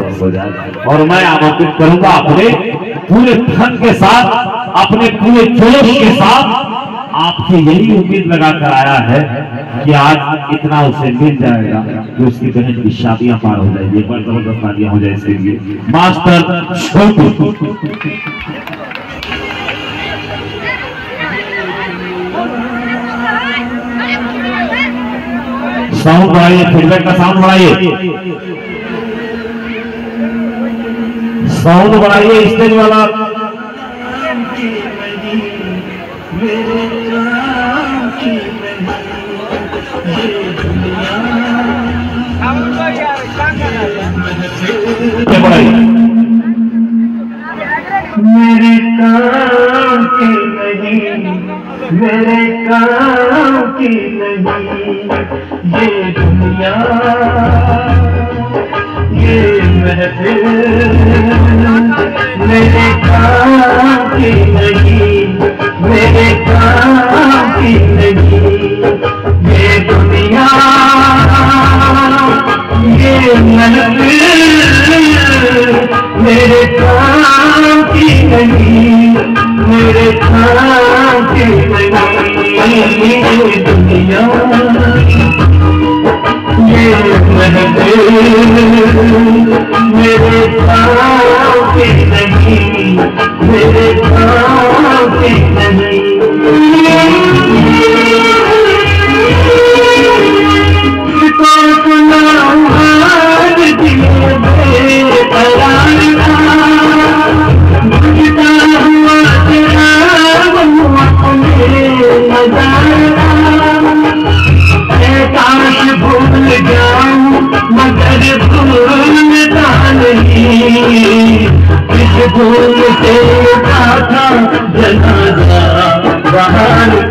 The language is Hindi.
हो जाए। और मैं आमंत्रित करूंगा अपने पूरे धन के साथ, अपने पूरे जोश के साथ, आपसे यही उम्मीद लगा कर आया है कि आज इतना उसे मिल जाएगा कि उसकी बहन की शादियां पार हो जाएगी। एक बार जबरदस्त शादियां हो जाए इसके लिए मास्टर छोटू। साउंड बढ़ाइए, फीडबैक का साउंड बढ़ाइए, साउंड बढ़ाइए स्टेज वाला। मेरे काम की नहीं, मेरे काम की नहीं ये दुनिया, ये महफिल मेरे काम की नहीं, मेरे काम की नहीं ये दुनिया, ये महफिल मेरे काम की नहीं, मेरे काम की नहीं ये दुनिया, ये महफिल मेरे काम की नहीं, मेरे काम की नहीं। मगर भूलता नहीं, इस भूल से था जनाजा बाहर